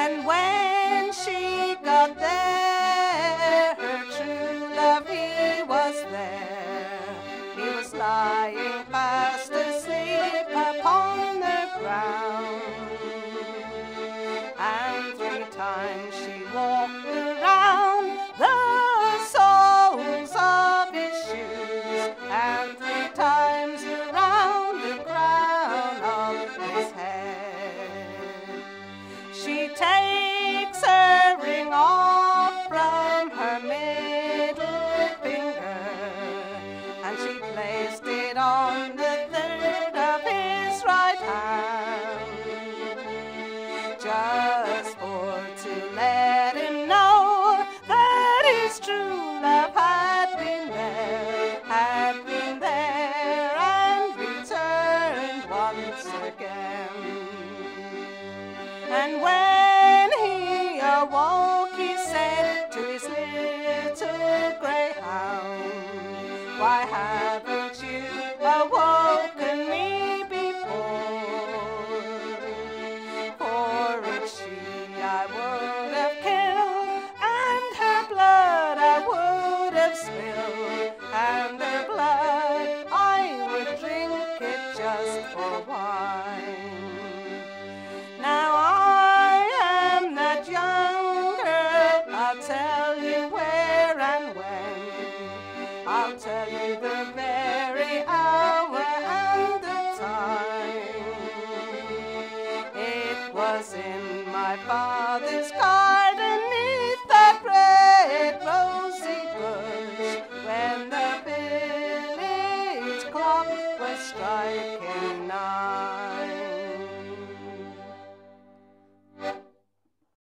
And when she got there, her true love, he was there. He was lying fast asleep upon the ground. And 3 times she walked around the soles of his shoes, and 3 times around the crown of his head. She takes her ring off from her middle finger, and she placed it on the 3rd of his right hand, just to let him know that his true love had been there and returned once again. And when he awoke, he said to his little greyhound, "Why haven't you awoken me before? For it's she I would have killed, and her blood I would have spilled, and her blood I would drink it just for wine." Now I am that young girl, I'll tell you where and when. I'll tell you the very hour and the time. It was in my father's car.